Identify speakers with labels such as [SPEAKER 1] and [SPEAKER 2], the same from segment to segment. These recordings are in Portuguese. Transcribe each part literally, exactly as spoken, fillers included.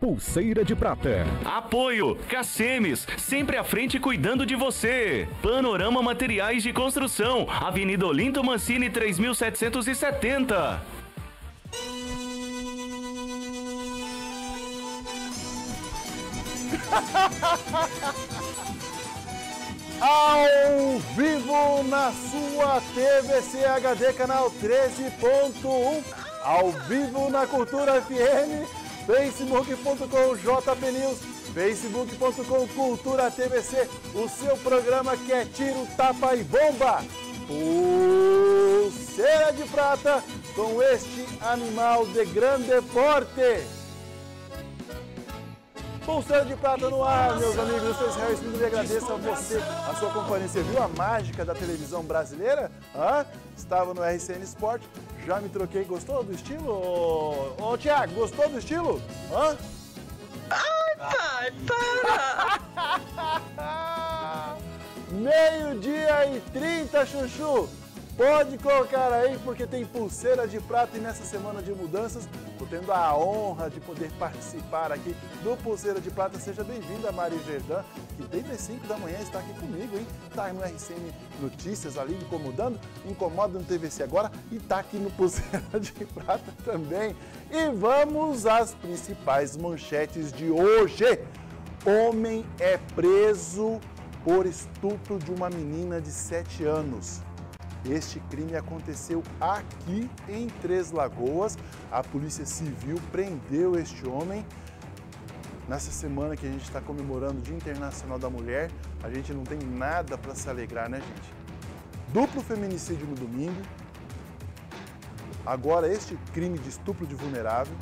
[SPEAKER 1] Pulseira de Prata.
[SPEAKER 2] Apoio Cacemes, sempre à frente cuidando de você. Panorama Materiais de Construção, Avenida Olinto Mancini três mil setecentos e setenta.
[SPEAKER 3] Ao vivo na sua T V C H D, canal treze ponto um. Ao vivo na Cultura F M, facebook ponto com J P News, facebook ponto com Cultura T V C, o seu programa que é tiro, tapa e bomba. Pulseira de Prata com este animal de grande porte. Pulseira de Prata no ar, meus amigos. Eu sou Israel Smith e agradeço a você, a sua companhia. Você viu a mágica da televisão brasileira? Hã? Estava no R C N Sport, já me troquei. Gostou do estilo? Ô, ô Tiago, gostou do estilo? Hã?
[SPEAKER 4] Ai, pai, para!
[SPEAKER 3] Meio-dia e trinta, Chuchu. Pode colocar aí, porque tem Pulseira de Prata e nessa semana de mudanças, estou tendo a honra de poder participar aqui do Pulseira de Prata. Seja bem-vinda, Mari Verdun, que desde as cinco da manhã está aqui comigo, hein? Está no R C N Notícias ali, incomodando, incomoda no T V C agora e está aqui no Pulseira de Prata também. E vamos às principais manchetes de hoje. Homem é preso por estupro de uma menina de sete anos. Este crime aconteceu aqui em Três Lagoas. A Polícia Civil prendeu este homem. Nessa semana que a gente está comemorando o Dia Internacional da Mulher, a gente não tem nada para se alegrar, né, gente? Duplo feminicídio no domingo. Agora este crime de estupro de vulnerável.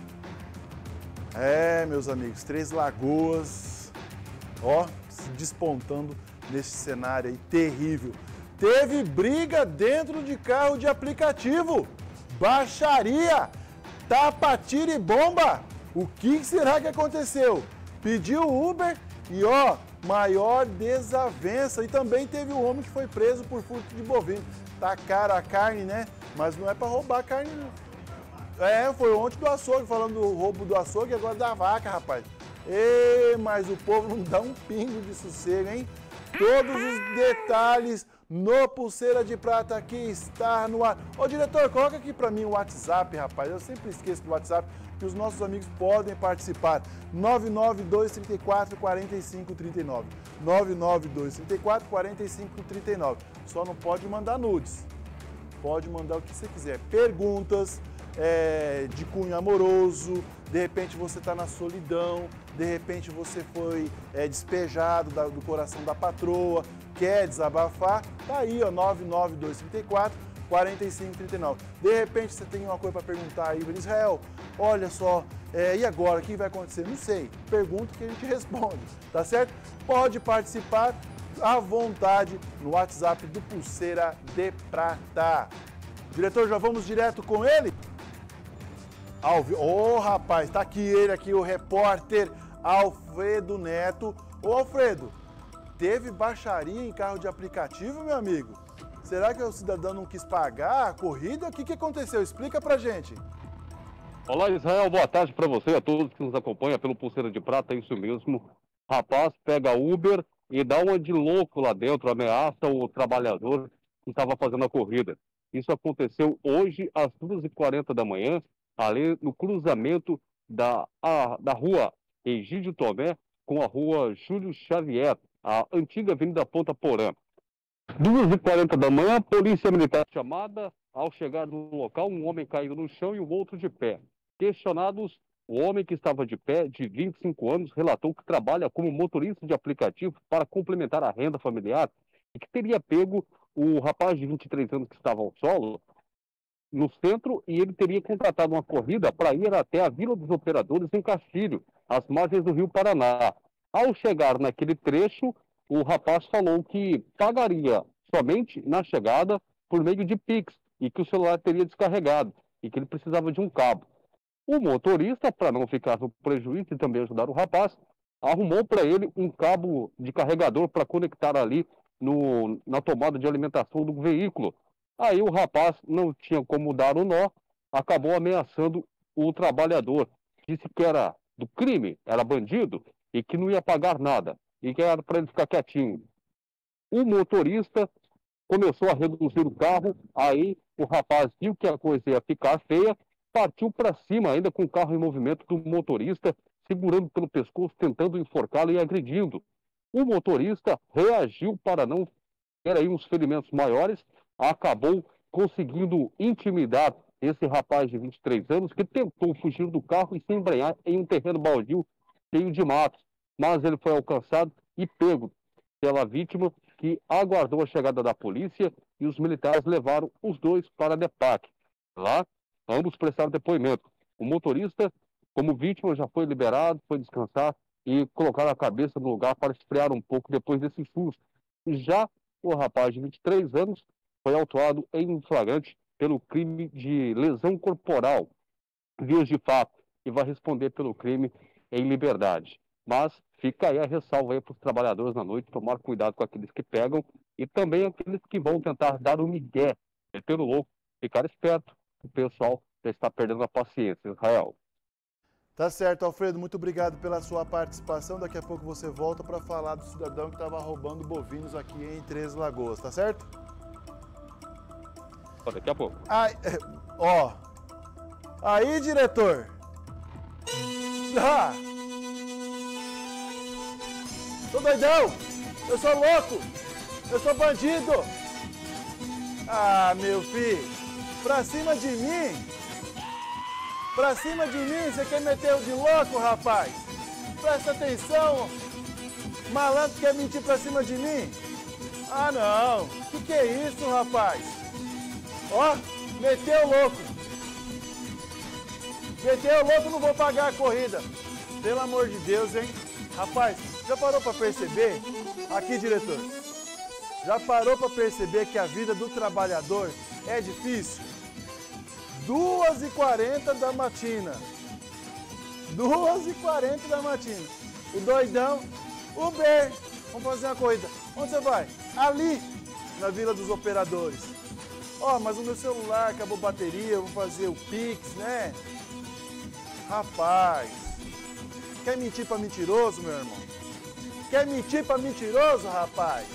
[SPEAKER 3] É, meus amigos, Três Lagoas, ó, se despontando nesse cenário aí terrível. Teve briga dentro de carro de aplicativo, baixaria, tapa, tiro e bomba. O que será que aconteceu? Pediu Uber e ó, maior desavença. E também teve um homem que foi preso por furto de bovino. Tá cara a carne, né? Mas não é para roubar carne, não. É, foi ontem do açougue, falando do roubo do açougue e agora da vaca, rapaz. Ê, mas o povo não dá um pingo de sossego, hein? Todos os detalhes no Pulseira de Prata que está no ar. Ô diretor, coloca aqui para mim o WhatsApp, rapaz. Eu sempre esqueço do WhatsApp, que os nossos amigos podem participar. nove nove dois três quatro, quatro cinco três nove. nove nove dois três quatro, quatro cinco três nove. Só não pode mandar nudes. Pode mandar o que você quiser. Perguntas é, de cunho amoroso, de repente você está na solidão, de repente você foi é, despejado da, do coração da patroa, quer desabafar, tá aí, ó, nove nove dois três quatro, quatro cinco três nove. De repente você tem uma coisa para perguntar aí, Israel, olha só, é, e agora, o que vai acontecer? Não sei, pergunta que a gente responde, tá certo? Pode participar à vontade no WhatsApp do Pulseira de Prata. Diretor, já vamos direto com ele? Ô, oh, rapaz, tá aqui ele aqui, o repórter Alfredo Neto. Ô, Alfredo, teve baixaria em carro de aplicativo, meu amigo? Será que o cidadão não quis pagar a corrida? O que, que aconteceu? Explica pra gente.
[SPEAKER 5] Olá, Israel, boa tarde para você e a todos que nos acompanham pelo Pulseira de Prata, é isso mesmo. Rapaz pega Uber e dá uma de louco lá dentro, ameaça o trabalhador que estava fazendo a corrida. Isso aconteceu hoje às duas e quarenta da manhã, ali no cruzamento da, a, da rua Egídio Tomé com a rua Júlio Xavier, a antiga Avenida Ponta Porã. duas e quarenta da manhã, polícia militar chamada. Ao chegar no local, um homem caído no chão e o outro de pé. Questionados, o homem que estava de pé, de vinte e cinco anos, relatou que trabalha como motorista de aplicativo para complementar a renda familiar e que teria pego o rapaz de vinte e três anos que estava ao solo no centro e ele teria contratado uma corrida para ir até a Vila dos Operadores em Castilho, às margens do Rio Paraná. Ao chegar naquele trecho, o rapaz falou que pagaria somente na chegada por meio de Pix e que o celular teria descarregado e que ele precisava de um cabo. O motorista, para não ficar no prejuízo e também ajudar o rapaz, arrumou para ele um cabo de carregador para conectar ali no, na tomada de alimentação do veículo. Aí o rapaz não tinha como dar o nó, acabou ameaçando o trabalhador. Disse que era do crime, era bandido, e que não ia pagar nada, e que era para ele ficar quietinho. O motorista começou a reduzir o carro, aí o rapaz viu que a coisa ia ficar feia, partiu para cima, ainda com o carro em movimento, do motorista, segurando pelo pescoço, tentando enforcá-lo e agredindo. O motorista reagiu para não ter aí uns ferimentos maiores, acabou conseguindo intimidar esse rapaz de vinte e três anos, que tentou fugir do carro e se embrenhar em um terreno baldio cheio de matos, mas ele foi alcançado e pego pela vítima, que aguardou a chegada da polícia, e os militares levaram os dois para a DEPAC. Lá, ambos prestaram depoimento. O motorista, como vítima, já foi liberado, foi descansar e colocar a cabeça no lugar para esfriar um pouco depois desse susto. E já o rapaz de vinte e três anos foi autuado em flagrante pelo crime de lesão corporal, vias de fato, e vai responder pelo crime em liberdade. Mas fica aí a ressalva aí para os trabalhadores na noite, tomar cuidado com aqueles que pegam e também aqueles que vão tentar dar o migué, pelo louco, ficar esperto. O pessoal já está perdendo a paciência, Israel.
[SPEAKER 3] Tá certo, Alfredo, muito obrigado pela sua participação. Daqui a pouco você volta para falar do cidadão que estava roubando bovinos aqui em Três Lagoas, tá certo?
[SPEAKER 5] Daqui a pouco.
[SPEAKER 3] Ai, ó, aí, diretor. Ah! Sou doidão, eu sou louco, eu sou bandido. Ah, meu filho, pra cima de mim? Pra cima de mim, você quer meter o de louco, rapaz? Presta atenção, malandro quer mentir pra cima de mim? Ah, não, que que é isso, rapaz? Ó, meteu o louco. Meteu o louco, não vou pagar a corrida. Pelo amor de Deus, hein? Rapaz, já parou pra perceber? Aqui, diretor. Já parou pra perceber que a vida do trabalhador é difícil? duas e quarenta da matina. duas e quarenta da matina. O doidão, Uber, vamos fazer uma corrida. Onde você vai? Ali, na Vila dos Operadores. Ó, oh, mas o meu celular acabou a bateria, vou fazer o Pix, né? Rapaz, quer mentir pra mentiroso, meu irmão? Quer mentir pra mentiroso, rapaz?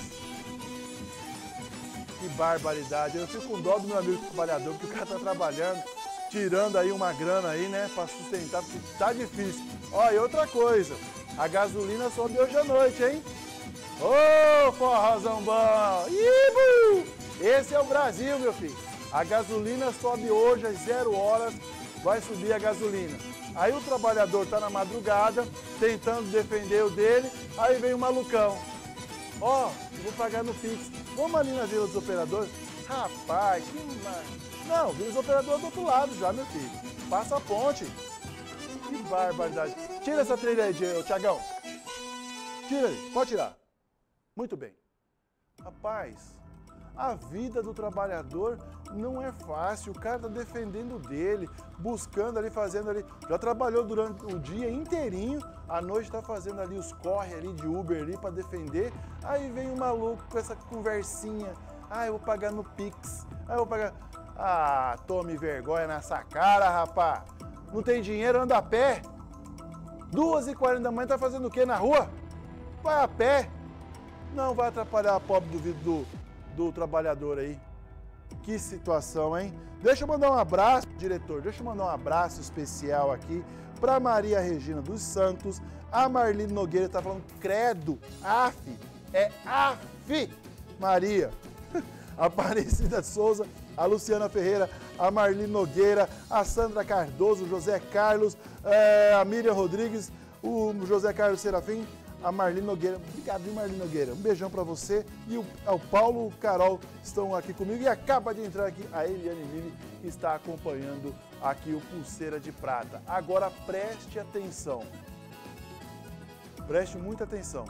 [SPEAKER 3] Que barbaridade, eu fico com dó do meu amigo trabalhador, porque o cara tá trabalhando, tirando aí uma grana aí, né, pra sustentar, porque tá difícil. Ó, e outra coisa, a gasolina sobe hoje à noite, hein? Ô, oh, forrozão bom! Ibu! Esse é o Brasil, meu filho. A gasolina sobe hoje às zero horas, vai subir a gasolina. Aí o trabalhador tá na madrugada, tentando defender o dele, aí vem o malucão. Ó, oh, vou pagar no Pix. Vamos ali na Vila dos Operadores? Rapaz, que mar... Não, Vila dos Operadores do outro lado já, meu filho. Passa a ponte. Que barbaridade. Tira essa trilha aí, Tiagão. Tira aí, pode tirar. Muito bem. Rapaz, a vida do trabalhador não é fácil. O cara tá defendendo dele, buscando ali, fazendo ali. Já trabalhou durante o dia inteirinho, à noite tá fazendo ali os corre ali de Uber ali para defender. Aí vem o maluco com essa conversinha. Ah, eu vou pagar no Pix. Ah, eu vou pagar... Ah, tome vergonha nessa cara, rapaz. Não tem dinheiro, anda a pé. duas e quarenta da manhã tá fazendo o quê na rua? Vai a pé. Não vai atrapalhar a pobre do vidro do, do trabalhador aí. Que situação, hein? Deixa eu mandar um abraço, diretor. Deixa eu mandar um abraço especial aqui para Maria Regina dos Santos. A Marlene Nogueira tá falando credo. Af. É af. Maria. A Aparecida Souza. A Luciana Ferreira, a Marlene Nogueira, a Sandra Cardoso, o José Carlos, é, a Miriam Rodrigues, o José Carlos Serafim, a Marlene Nogueira. Obrigado, Marlene Nogueira. Um beijão para você. E o, o Paulo, o Carol estão aqui comigo. E acaba de entrar aqui a Eliane Lili, que está acompanhando aqui o Pulseira de Prata. Agora preste atenção. Preste muita atenção.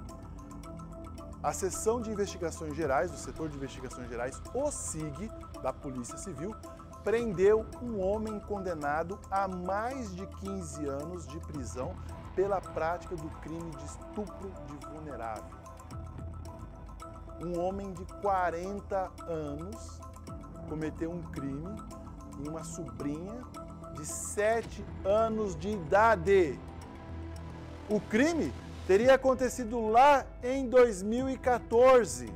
[SPEAKER 3] A Seção de Investigações Gerais, do Setor de Investigações Gerais, o S I G, da Polícia Civil, prendeu um homem condenado a mais de quinze anos de prisão pela prática do crime de estupro de vulnerável. Um homem de quarenta anos cometeu um crime em uma sobrinha de sete anos de idade. O crime teria acontecido lá em dois mil e quatorze.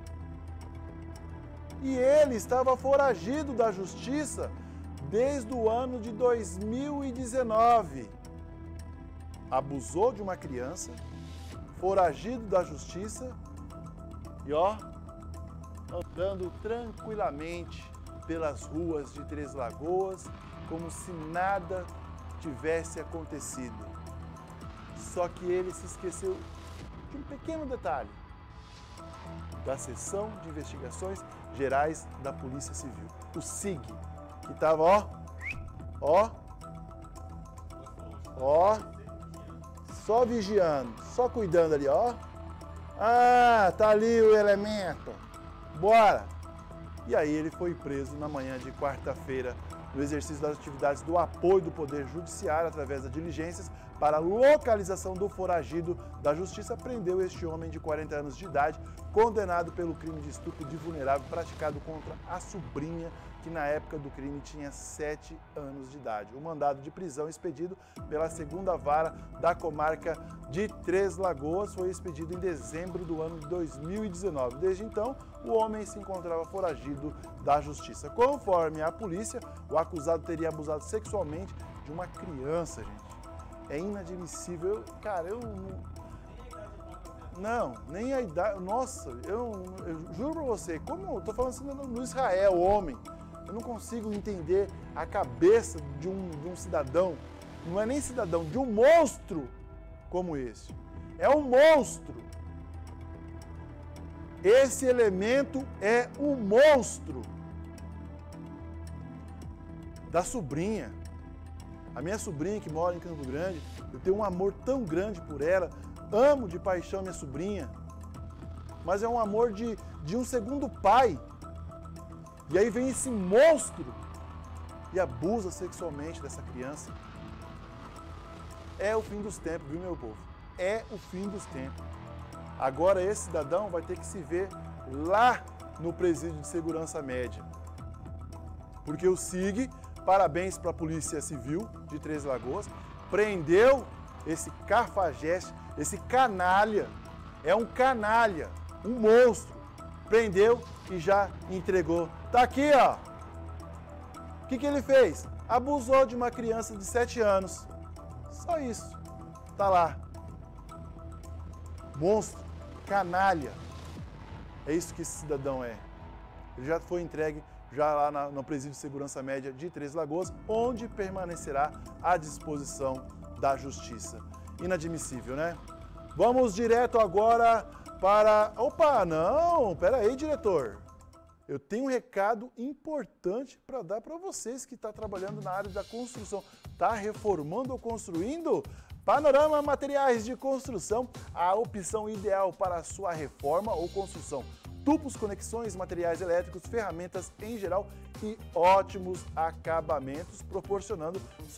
[SPEAKER 3] E ele estava foragido da justiça desde o ano de dois mil e dezenove. Abusou de uma criança, foragido da justiça e ó, andando tranquilamente pelas ruas de Três Lagoas, como se nada tivesse acontecido. Só que ele se esqueceu de um pequeno detalhe, da Seção de Investigações Gerais da Polícia Civil, o S I G, que estava, ó, ó, ó, só vigiando, só cuidando ali, ó. Ah, tá ali o elemento, bora! E aí ele foi preso na manhã de quarta-feira, no exercício das atividades do apoio do Poder Judiciário através das diligências para a localização do foragido da Justiça, prendeu este homem de quarenta anos de idade, condenado pelo crime de estupro de vulnerável praticado contra a sobrinha, que na época do crime tinha sete anos de idade. O mandado de prisão expedido pela segunda vara da comarca de Três Lagoas foi expedido em dezembro do ano de dois mil e dezenove. Desde então, o homem se encontrava foragido da justiça. Conforme a polícia, o acusado teria abusado sexualmente de uma criança, gente. É inadmissível. Eu, cara, eu não... Não, nem a idade... Nossa, eu, eu juro pra você, como eu tô falando assim no Israel, homem, eu não consigo entender a cabeça de um, de um cidadão, não é nem cidadão, de um monstro como esse. É um monstro. Esse elemento é um monstro. Da sobrinha. A minha sobrinha que mora em Campo Grande, eu tenho um amor tão grande por ela, amo de paixão minha sobrinha, mas é um amor de, de um segundo pai. E aí vem esse monstro e abusa sexualmente dessa criança. É o fim dos tempos, viu, meu povo? É o fim dos tempos. Agora esse cidadão vai ter que se ver lá no presídio de segurança média. Porque o S I G, parabéns para a Polícia Civil de Três Lagoas, prendeu esse cafajeste, esse canalha. É um canalha, um monstro. Prendeu e já entregou. Tá aqui, ó. O que, que ele fez? Abusou de uma criança de sete anos. Só isso. Tá lá. Monstro, canalha. É isso que esse cidadão é. Ele já foi entregue já lá na, no Presídio de Segurança Média de Três Lagoas, onde permanecerá à disposição da Justiça. Inadmissível, né? Vamos direto agora para... Opa, não, pera aí, diretor. Eu tenho um recado importante para dar para vocês que estão trabalhando na área da construção. Está reformando ou construindo? Panorama Materiais de Construção, a opção ideal para a sua reforma ou construção. Tubos, conexões, materiais elétricos, ferramentas em geral e ótimos acabamentos, proporcionando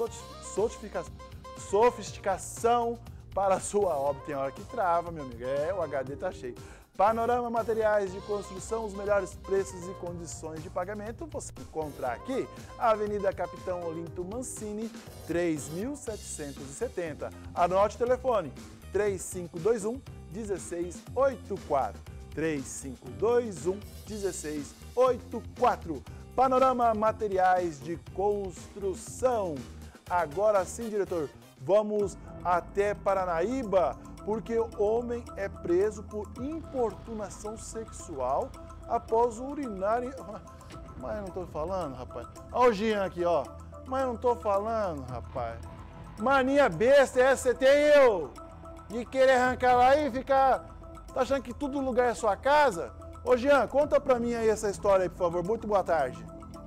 [SPEAKER 3] sofisticação para a sua obra. Tem hora que trava, meu amigo, é, o H D tá cheio. Panorama Materiais de Construção, os melhores preços e condições de pagamento você encontra aqui, Avenida Capitão Olinto Mancini, três mil setecentos e setenta. Anote o telefone, três cinco dois um, um seis oito quatro. três cinco dois um, um seis oito quatro. Panorama Materiais de Construção. Agora sim, diretor, vamos até Paranaíba, porque o homem é preso por importunação sexual após urinar em... Mas eu não tô falando, rapaz. Olha o Jean aqui, ó. Mas eu não tô falando, rapaz. Mania besta essa você tem, eu? De querer arrancar lá e ficar... Tá achando que todo lugar é sua casa? Ô Jean, conta pra mim aí essa história aí, por favor. Muito boa tarde.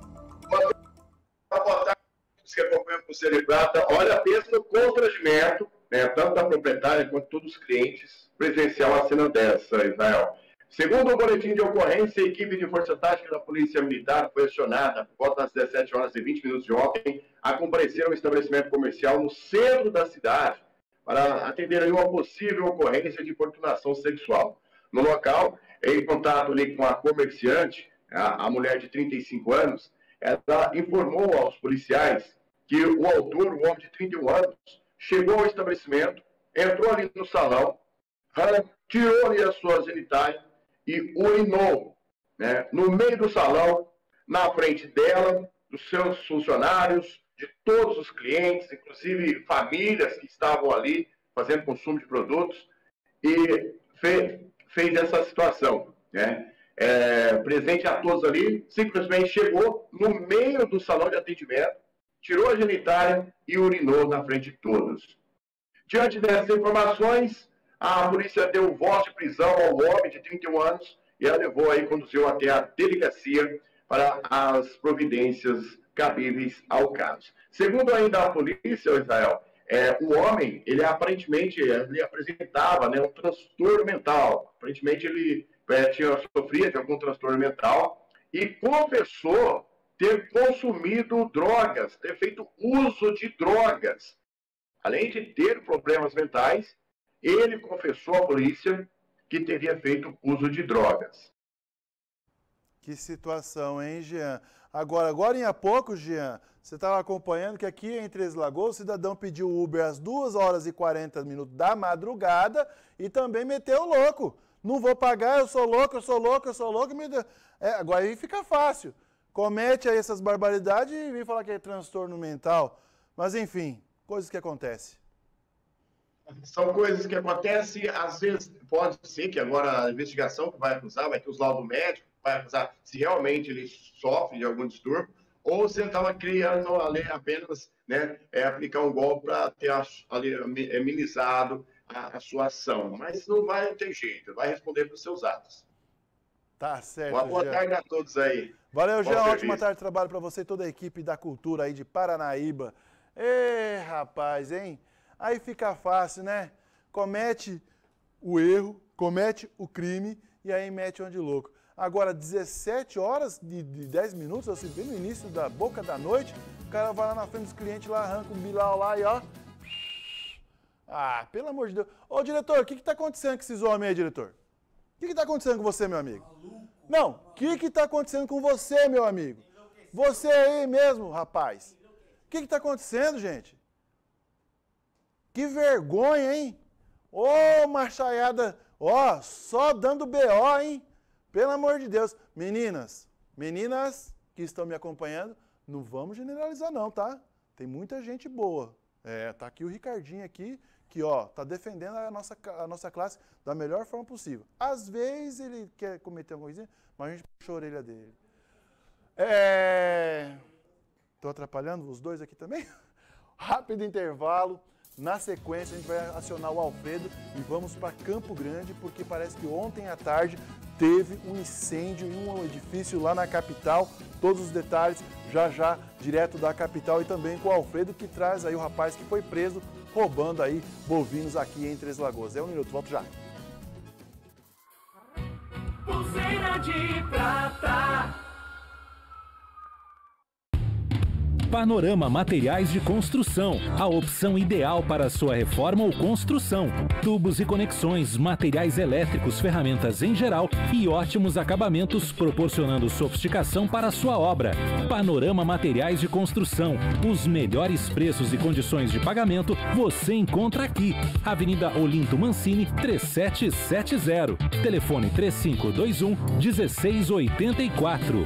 [SPEAKER 1] Boa tarde, que acompanham o Pulseira de Prata. Olha, pensa no constrangimento, né, tanto da proprietária quanto todos os clientes, presencial a cena dessa, Israel. Segundo o boletim de ocorrência, a equipe de Força Tática da Polícia Militar foi acionada por volta das dezessete horas e vinte minutos de ontem a comparecer ao estabelecimento comercial no centro da cidade para atender aí uma possível ocorrência de importunação sexual. No local, em contato ali com a comerciante, a, a mulher de trinta e cinco anos, ela informou aos policiais que o autor, um homem de trinta e um anos, chegou ao estabelecimento entrou ali no salão, tirou ali as suas genitais e urinou, né, no meio do salão, na frente dela, dos seus funcionários, de todos os clientes, inclusive famílias que estavam ali fazendo consumo de produtos, e fez, fez essa situação, né? É, presente a todos ali, simplesmente chegou no meio do salão de atendimento, tirou a genitália e urinou na frente de todos. Diante dessas informações, a polícia deu voz de prisão ao homem de trinta e um anos e ela levou aí, conduziu até a delegacia para as providências cabíveis ao caso. Segundo ainda a polícia, Israel, é, o homem, ele aparentemente ele apresentava, né, um transtorno mental. Aparentemente ele é, tinha, sofria de algum transtorno mental e confessou ter consumido drogas, ter feito uso de drogas. Além de ter problemas mentais, ele confessou à polícia que teria feito uso de drogas.
[SPEAKER 3] Que situação, hein, Jean? Agora, agora em há pouco, Jean, você estava acompanhando que aqui em Três Lagoas o cidadão pediu Uber às duas horas e quarenta minutos da madrugada e também meteu o louco. Não vou pagar, eu sou louco, eu sou louco, eu sou louco. Me... É, agora aí fica fácil. Comete aí essas barbaridades e vem falar que é transtorno mental. Mas enfim, coisas que acontecem.
[SPEAKER 1] São coisas que acontecem, às vezes pode ser que agora a investigação que vai acusar, vai ter os laudos médicos, vai acusar se realmente ele sofre de algum distúrbio, ou se ele estava criando ali apenas, né, é, aplicar um golpe para ter ali, amenizado a, a sua ação. Mas não vai ter jeito, vai responder pelos seus atos.
[SPEAKER 3] Tá certo,
[SPEAKER 1] Uma boa
[SPEAKER 3] Jean.
[SPEAKER 1] tarde a todos aí.
[SPEAKER 3] Valeu, Jean.
[SPEAKER 1] Bom
[SPEAKER 3] Ótima tarde de trabalho para você e toda a equipe da cultura aí de Paranaíba. Ê, rapaz, hein? Aí fica fácil, né? Comete o erro, comete o crime e aí mete onde louco. Agora, dezessete horas de, de dez minutos, assim, bem no início da boca da noite, o cara vai lá na frente dos clientes, lá arranca um bilau lá e ó... Ah, pelo amor de Deus. Ô, diretor, o que que tá acontecendo com esses homens aí, diretor? O que que tá acontecendo com você, meu amigo? Não, o que que tá acontecendo com você, meu amigo? Você aí mesmo, rapaz. O que que tá acontecendo, gente? Que vergonha, hein? Ô, machaiada, ó, só dando B O, hein? Pelo amor de Deus. Meninas, meninas que estão me acompanhando, não vamos generalizar não, tá? Tem muita gente boa. É, tá aqui o Ricardinho aqui, que ó, tá defendendo a nossa, a nossa classe da melhor forma possível. Às vezes ele quer cometer alguma coisinha, mas a gente puxa a orelha dele. É... Tô atrapalhando os dois aqui também? Rápido intervalo. Na sequência, a gente vai acionar o Alfredo e vamos para Campo Grande, porque parece que ontem à tarde teve um incêndio em um edifício lá na capital. Todos os detalhes já já, direto da capital, e também com o Alfredo, que traz aí o rapaz que foi preso roubando aí bovinos aqui em Três Lagoas. É um minuto, volto já.
[SPEAKER 2] Pulseira de prata.
[SPEAKER 6] Panorama Materiais de Construção, a opção ideal para sua reforma ou construção. Tubos e conexões, materiais elétricos, ferramentas em geral e ótimos acabamentos, proporcionando sofisticação para a sua obra. Panorama Materiais de Construção, os melhores preços e condições de pagamento você encontra aqui. Avenida Olinto Mancini, três sete sete zero. Telefone três cinco dois um, um seis oito quatro.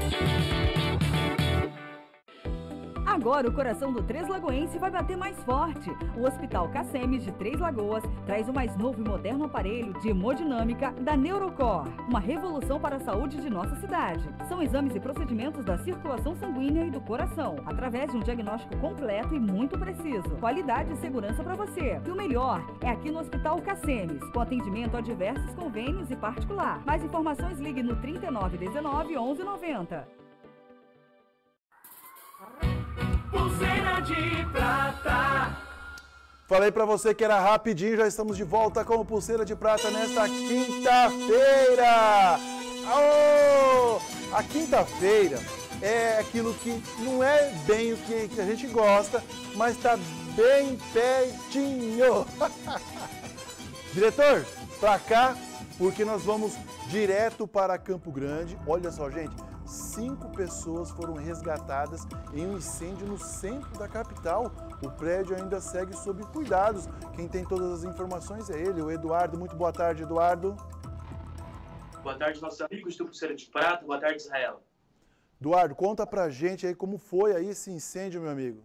[SPEAKER 7] Agora o coração do Três Lagoense vai bater mais forte. O Hospital Cacemes de Três Lagoas traz o mais novo e moderno aparelho de hemodinâmica da Neurocor. Uma revolução para a saúde de nossa cidade. São exames e procedimentos da circulação sanguínea e do coração, através de um diagnóstico completo e muito preciso. Qualidade e segurança para você. E o melhor é aqui no Hospital Cacemes, com atendimento a diversos convênios e particular. Mais informações, ligue no trinta e nove dezenove, onze noventa.
[SPEAKER 2] Pulseira de prata.
[SPEAKER 3] Falei pra você que era rapidinho, já estamos de volta com o Pulseira de Prata nesta quinta-feira. Aô! A quinta-feira é aquilo que não é bem o que, que a gente gosta, mas tá bem pertinho. Diretor, pra cá, porque nós vamos direto para Campo Grande. Olha só, gente, cinco pessoas foram resgatadas em um incêndio no centro da capital. O prédio ainda segue sob cuidados. Quem tem todas as informações é ele, o Eduardo. Muito boa tarde, Eduardo.
[SPEAKER 8] Boa tarde, nossos amigos do Pulseira de Prata. Boa tarde, Israel.
[SPEAKER 3] Eduardo, conta pra gente aí como foi aí esse incêndio, meu amigo.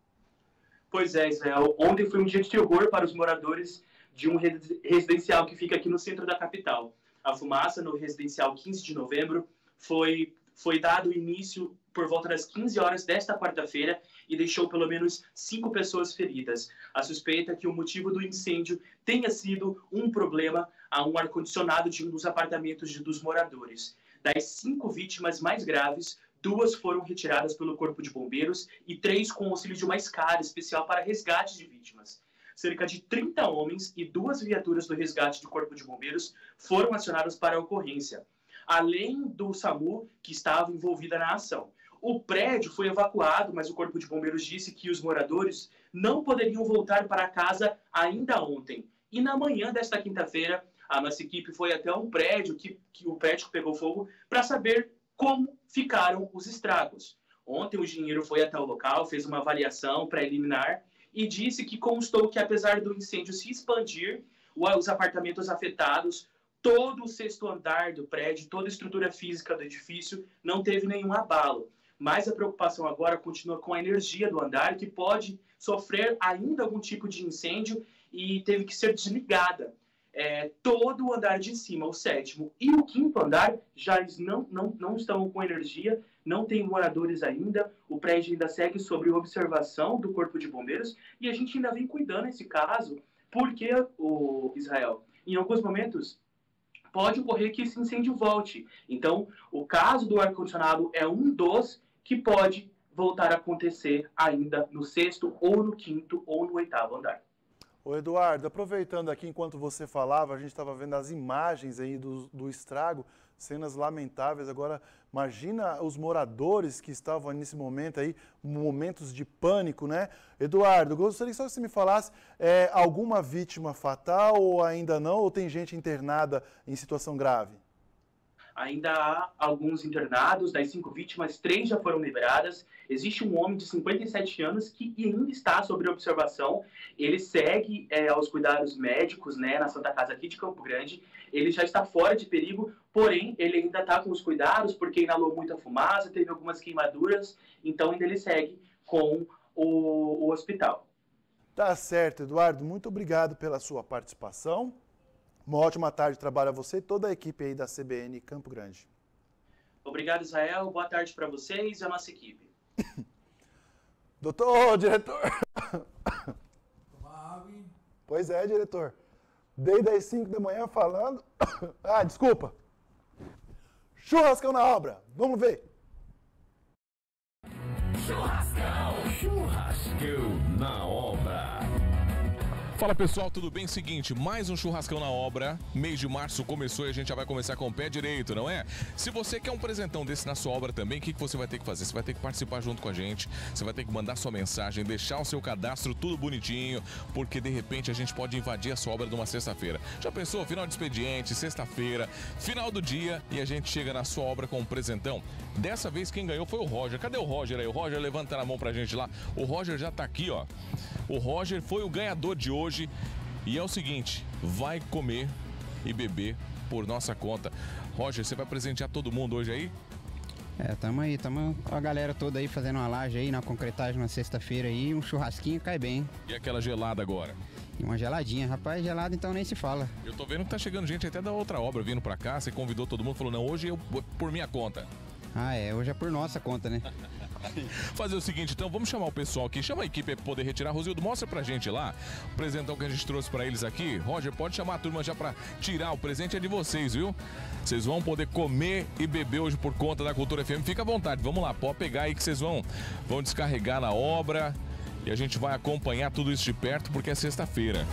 [SPEAKER 8] Pois é, Israel. Ontem foi um dia de terror para os moradores de um residencial que fica aqui no centro da capital. A fumaça no residencial quinze de novembro foi, foi dado início por volta das quinze horas desta quarta-feira e deixou pelo menos cinco pessoas feridas. A suspeita é que o motivo do incêndio tenha sido um problema a um ar-condicionado de um dos apartamentos de, dos moradores. Das cinco vítimas mais graves, duas foram retiradas pelo Corpo de Bombeiros e três com auxílio de uma escada especial para resgate de vítimas. Cerca de trinta homens e duas viaturas do resgate do Corpo de Bombeiros foram acionadas para a ocorrência, além do SAMU, que estava envolvida na ação. O prédio foi evacuado, mas o Corpo de Bombeiros disse que os moradores não poderiam voltar para casa ainda ontem. E na manhã desta quinta-feira, a nossa equipe foi até um prédio, que, que o prédio que pegou fogo, para saber como ficaram os estragos. Ontem o engenheiro foi até o local, fez uma avaliação preliminar e disse que constou que, apesar do incêndio se expandir, os apartamentos afetados, todo o sexto andar do prédio, toda a estrutura física do edifício não teve nenhum abalo. Mas a preocupação agora continua com a energia do andar, que pode sofrer ainda algum tipo de incêndio e teve que ser desligada. É, todo o andar de cima, o sétimo e o quinto andar, já não, não, não estão com energia, não tem moradores ainda, o prédio ainda segue sob observação do Corpo de Bombeiros e a gente ainda vem cuidando desse caso, porque, o Israel, em alguns momentos, pode ocorrer que esse incêndio volte. Então, o caso do ar-condicionado é um dos que pode voltar a acontecer ainda no sexto, ou no quinto, ou no oitavo andar.
[SPEAKER 3] Ô Eduardo, aproveitando aqui enquanto você falava, a gente estava vendo as imagens aí do, do estrago, cenas lamentáveis. Agora, imagina os moradores que estavam nesse momento aí, momentos de pânico, né? Eduardo, gostaria só que você me falasse, é, alguma vítima fatal ou ainda não? Ou tem gente internada em situação grave?
[SPEAKER 8] Ainda há alguns internados, das cinco vítimas, três já foram liberadas. Existe um homem de cinquenta e sete anos que ainda está sob observação. Ele segue é, aos cuidados médicos, né, na Santa Casa aqui de Campo Grande. Ele já está fora de perigo, porém ele ainda está com os cuidados porque inalou muita fumaça, teve algumas queimaduras, então ainda ele segue com o, o hospital.
[SPEAKER 3] Tá certo, Eduardo. Muito obrigado pela sua participação. Uma ótima tarde de trabalho a você e toda a equipe aí da C B N Campo Grande.
[SPEAKER 8] Obrigado, Israel. Boa tarde para vocês e a nossa equipe.
[SPEAKER 3] Doutor, diretor. Pois é, diretor. Desde as cinco da manhã falando. Ah, desculpa. Churrascão na obra. Vamos ver.
[SPEAKER 9] Churrascão, churrascão na obra. Fala pessoal, tudo bem? Seguinte, mais um churrascão na obra. Mês de março começou e a gente já vai começar com o pé direito, não é? Se você quer um presentão desse na sua obra também, o que, que você vai ter que fazer? Você vai ter que participar junto com a gente, você vai ter que mandar sua mensagem, deixar o seu cadastro tudo bonitinho, porque de repente a gente pode invadir a sua obra numa sexta-feira. Já pensou? Final de expediente, sexta-feira, final do dia e a gente chega na sua obra com um presentão. Dessa vez quem ganhou foi o Roger. Cadê o Roger aí? O Roger levanta na mão pra gente lá. O Roger já tá aqui, ó. O Roger foi o ganhador de hoje e é o seguinte, vai comer e beber por nossa conta. Roger, você vai presentear todo mundo hoje aí?
[SPEAKER 10] É, tamo aí, tamo com a galera toda aí fazendo uma laje aí na concretagem na sexta-feira aí, um churrasquinho cai bem.
[SPEAKER 9] E aquela gelada agora?
[SPEAKER 10] E uma geladinha, rapaz, gelada então nem se fala.
[SPEAKER 9] Eu tô vendo que tá chegando gente até da outra obra vindo pra cá, você convidou todo mundo, falou não, hoje eu por minha conta.
[SPEAKER 10] Ah é, hoje é por nossa conta, né?
[SPEAKER 9] Fazer o seguinte, então, vamos chamar o pessoal aqui, chama a equipe pra poder retirar. Rosildo, mostra pra gente lá o presentão que a gente trouxe pra eles aqui. Roger, pode chamar a turma já pra tirar, o presente é de vocês, viu? Vocês vão poder comer e beber hoje por conta da Cultura F M, fica à vontade, vamos lá, pode pegar aí que vocês vão, vão descarregar na obra e a gente vai acompanhar tudo isso de perto porque é sexta-feira.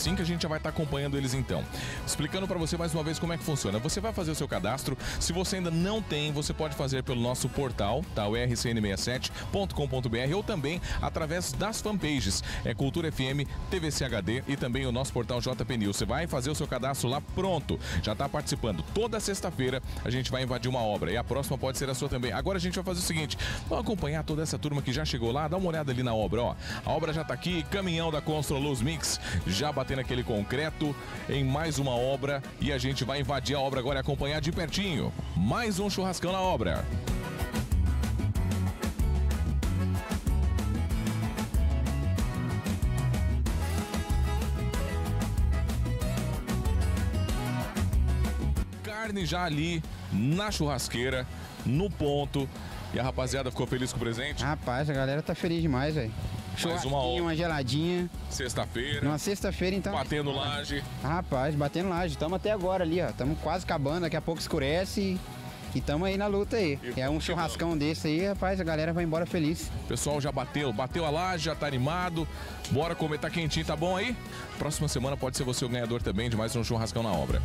[SPEAKER 9] assim que a gente já vai estar acompanhando eles então. Explicando para você mais uma vez como é que funciona. Você vai fazer o seu cadastro. Se você ainda não tem, você pode fazer pelo nosso portal, tá? O r c n sessenta e sete ponto com ponto b r ou também através das fanpages. É Cultura F M, T V C H D e também o nosso portal J P News. Você vai fazer o seu cadastro lá, pronto. Já está participando. Toda sexta-feira a gente vai invadir uma obra e a próxima pode ser a sua também. Agora a gente vai fazer o seguinte, vamos acompanhar toda essa turma que já chegou lá, dá uma olhada ali na obra, ó. A obra já está aqui, caminhão da Construluz Mix já batendo aquele concreto em mais uma obra e a gente vai invadir a obra agora e acompanhar de pertinho. Mais um churrascão na obra. Carne já ali na churrasqueira, no ponto. E a rapaziada ficou feliz com o presente?
[SPEAKER 10] Rapaz, a galera tá feliz demais, velho.
[SPEAKER 9] Mais uma hora.
[SPEAKER 10] Uma geladinha.
[SPEAKER 9] Sexta-feira.
[SPEAKER 10] Numa sexta-feira, então.
[SPEAKER 9] Batendo laje.
[SPEAKER 10] Rapaz, batendo laje. Estamos até agora ali, ó. Estamos quase acabando, daqui a pouco escurece e estamos aí na luta aí. E é um churrascão chegando. Desse aí, rapaz, a galera vai embora feliz.
[SPEAKER 9] O pessoal já bateu, bateu a laje, já tá animado. Bora comer, tá quentinho, tá bom aí? Próxima semana pode ser você o ganhador também de mais um churrascão na obra.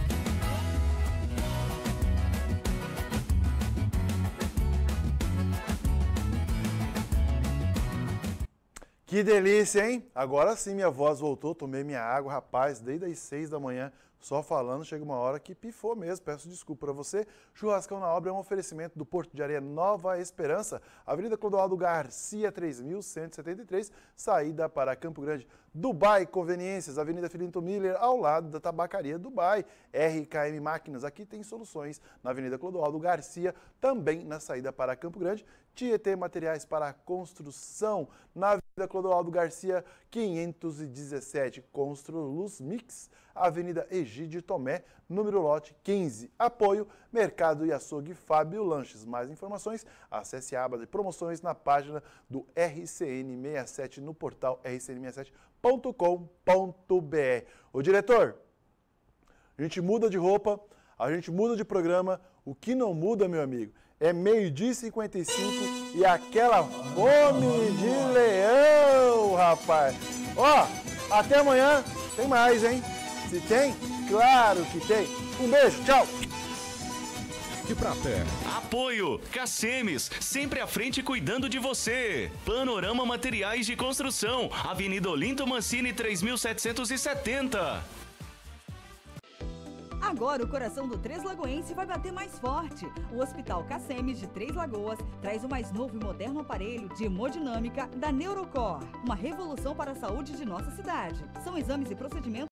[SPEAKER 3] Que delícia, hein? Agora sim minha voz voltou, tomei minha água, rapaz, desde as seis da manhã, só falando, chega uma hora que pifou mesmo, peço desculpa para você. Churrascão na Obra é um oferecimento do Porto de Areia Nova Esperança, Avenida Clodoaldo Garcia, três mil cento e setenta e três, saída para Campo Grande. Dubai Conveniências, Avenida Filinto Miller, ao lado da Tabacaria Dubai. R K M Máquinas, aqui tem soluções na Avenida Clodoaldo Garcia, também na saída para Campo Grande. Tietê Materiais para Construção, na Avenida Clodoaldo Garcia, quinhentos e dezessete, Construluz Mix, Avenida Egídio Tomé, número lote quinze. Apoio Mercado e Açougue Fábio Lanches. Mais informações, acesse a aba de promoções na página do R C N sessenta e sete no portal r c n sessenta e sete ponto com ponto b r. Ô diretor, a gente muda de roupa, a gente muda de programa, o que não muda, meu amigo, é meio-dia e cinquenta e cinco e aquela fome de leão, rapaz. Ó, até amanhã, tem mais, hein? Se tem, claro que tem. Um beijo, tchau.
[SPEAKER 2] De prata. Apoio Cacemes, sempre à frente cuidando de você. Panorama Materiais de Construção, Avenida Olinto Mancini três mil setecentos e setenta.
[SPEAKER 7] Agora o coração do Três Lagoense vai bater mais forte. O Hospital Cacemes de Três Lagoas traz o mais novo e moderno aparelho de hemodinâmica da Neurocor. Uma revolução para a saúde de nossa cidade. São exames e procedimentos